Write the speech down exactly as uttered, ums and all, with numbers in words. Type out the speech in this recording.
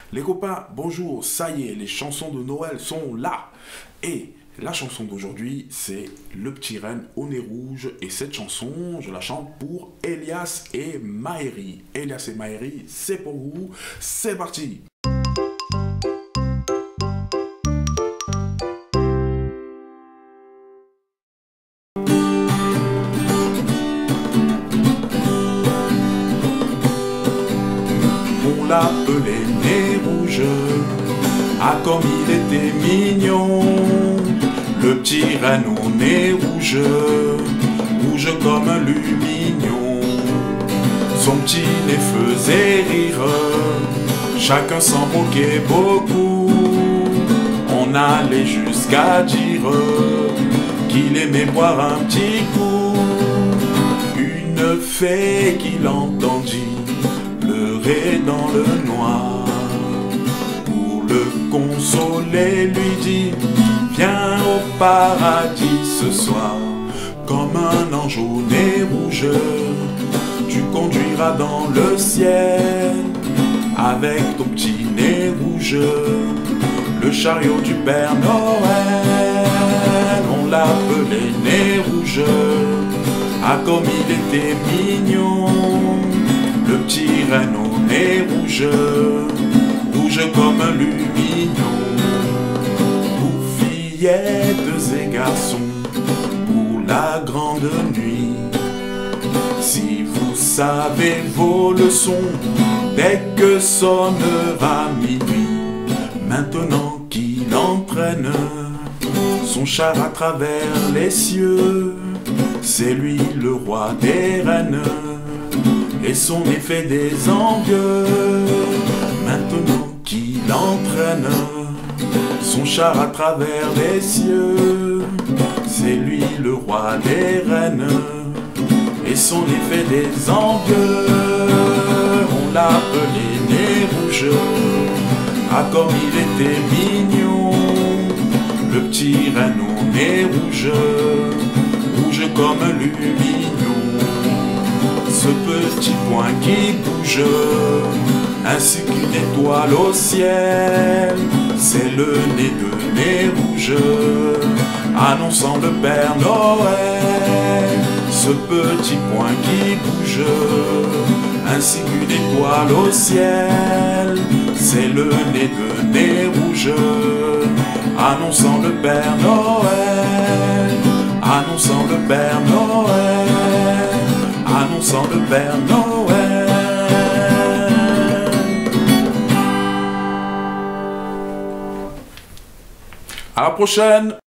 Les copains, bonjour, ça y est, les chansons de Noël sont là. Et la chanson d'aujourd'hui, c'est Le Petit Renne au nez rouge. Et cette chanson, je la chante pour Elias et Maëri. Elias et Maëri, c'est pour vous, c'est parti. On l'appelait nez rouge, ah comme il était mignon. Le petit renne au nez rouge, rouge comme un lumignon. Son petit nez faisait rire, chacun s'en moquait beaucoup. On allait jusqu'à dire qu'il aimait boire un petit coup. Une fée qui l'entendit pleurer dans le noir, pour le consoler lui dit: viens au paradis ce soir. Comme un ange au nez rouge, tu conduiras dans le ciel avec ton petit nez rouge, le chariot du Père Noël. On l'appelait nez rouge, ah comme il était mignon. Le petit renne au nez rouge, rouge comme un lumignon. Pour fillettes et garçons, pour la grande nuit, si vous savez vos leçons, dès que sonnera minuit, maintenant qu'il entraîne son char à travers les cieux, c'est lui le roi des rennes, et son effet des envieux. Maintenant qu'il entraîne son char à travers les cieux, c'est lui le roi des rennes, et son effet des envieux. On l'appelait nez rouge, ah comme il était mignon. Le petit renne au nez rouge, rouge comme un lumignon. Ce petit point qui bouge, ainsi qu'une étoile au ciel, c'est le nez de nez rouge, annonçant le Père Noël. Ce petit point qui bouge, ainsi qu'une étoile au ciel, c'est le nez de nez rouge, annonçant le Père Noël, annonçant le Père Noël, annonçant le Père Noël. À la prochaine!